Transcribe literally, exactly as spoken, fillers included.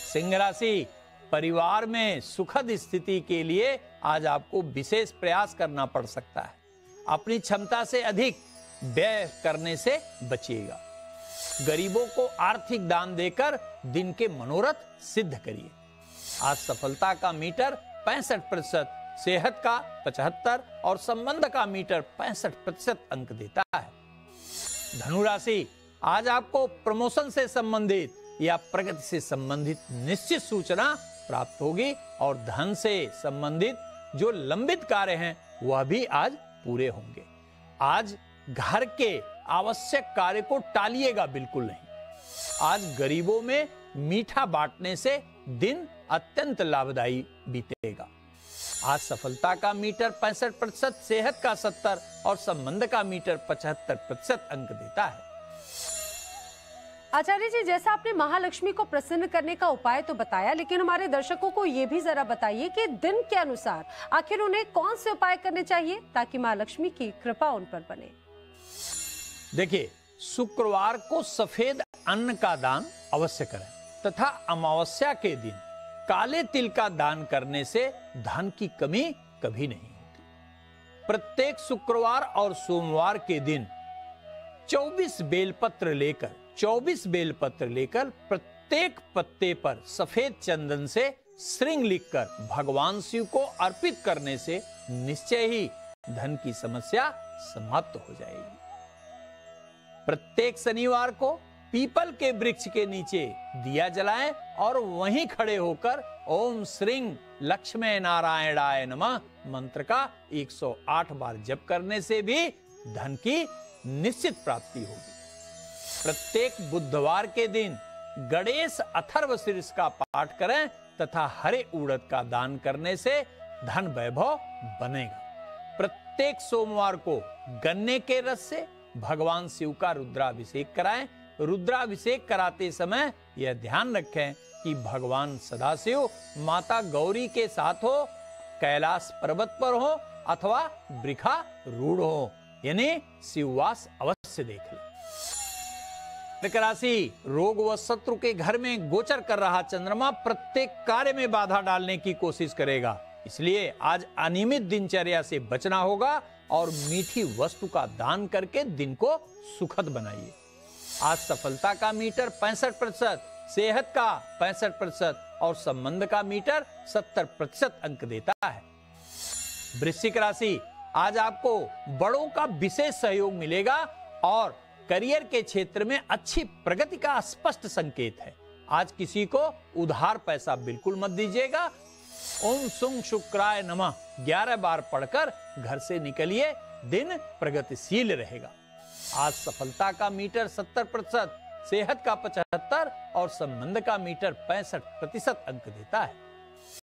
सिंह राशि, परिवार में सुखद स्थिति के लिए आज आपको विशेष प्रयास करना पड़ सकता है। अपनी क्षमता से अधिक व्यय करने से बचिएगा। गरीबों को आर्थिक दान देकर दिन के मनोरथ सिद्ध करिए। आज सफलता का मीटर पैंसठ प्रतिशत, सेहत का पचहत्तर और संबंध का मीटर पैंसठ प्रतिशत अंक देता है। धनु राशि, आज आपको प्रमोशन से संबंधित या प्रगति से संबंधित निश्चित सूचना प्राप्त होगी और धन से संबंधित जो लंबित कार्य हैं वह भी आज पूरे होंगे। आज घर के आवश्यक कार्य को टालिएगा बिल्कुल नहीं। आज गरीबों में मीठा बांटने से दिन अत्यंत लाभदायी बीतेगा। आज सफलता का मीटर पैंसठ प्रतिशत, सेहत का सत्तर और संबंध का मीटर पचहत्तर प्रतिशत अंक देता है। आचार्य जी, जैसा आपने महालक्ष्मी को प्रसन्न करने का उपाय तो बताया, लेकिन हमारे दर्शकों को यह भी जरा बताइए कि दिन के अनुसार आखिर उन्हें कौन से उपाय करने चाहिए ताकि महालक्ष्मी की कृपा उन पर बने। देखिए, शुक्रवार को सफेद अन्न का दान अवश्य करें तथा अमावस्या के दिन काले तिल का दान करने से धन की कमी कभी नहीं होती। प्रत्येक शुक्रवार और सोमवार के दिन चौबीस बेलपत्र लेकर चौबीस बेलपत्र लेकर प्रत्येक पत्ते पर सफेद चंदन से श्रृंग लिखकर भगवान शिव को अर्पित करने से निश्चय ही धन की समस्या समाप्त हो जाएगी। प्रत्येक शनिवार को पीपल के वृक्ष के नीचे दिया जलाएं और वहीं खड़े होकर ओम श्रीं लक्ष्मी नारायणाय नमः मंत्र का एक सौ आठ बार जप करने से भी धन की निश्चित प्राप्ति होगी। प्रत्येक बुधवार के दिन गणेश अथर्व शीर्ष का पाठ करें तथा हरे उड़द का दान करने से धन वैभव बनेगा। प्रत्येक सोमवार को गन्ने के रस से भगवान शिव का रुद्राभिषेक कराएं। रुद्राभिषेक कराते समय यह ध्यान रखें कि भगवान सदाशिव माता गौरी के साथ हो, कैलाश पर्वत पर हो अथवा वृखा रूढ़ हो, यानी शिववास अवश्य देख लें। वृश्चिक राशि, रोग व शत्रु के घर में गोचर कर रहा चंद्रमा प्रत्येक कार्य में बाधा डालने की कोशिश करेगा, इसलिए आज अनियमित दिनचर्या से बचना होगा और मीठी वस्तु का दान करके दिन को सुखद बनाइए। आज सफलता का मीटर पैंसठ प्रतिशत, सेहत का पैंसठ प्रतिशत और संबंध का मीटर सत्तर प्रतिशत अंक देता है। वृश्चिक राशि, आज आपको बड़ों का विशेष सहयोग मिलेगा और करियर के क्षेत्र में अच्छी प्रगति का स्पष्ट संकेत है। आज किसी को उधार पैसा बिल्कुल मत दीजिएगा। ओम सुंग शुक्राय नमः ग्यारह बार पढ़कर घर से निकलिए, दिन प्रगतिशील रहेगा। आज सफलता का मीटर सत्तर प्रतिशत, सेहत का पचहत्तर और संबंध का मीटर पैंसठ प्रतिशत अंक देता है।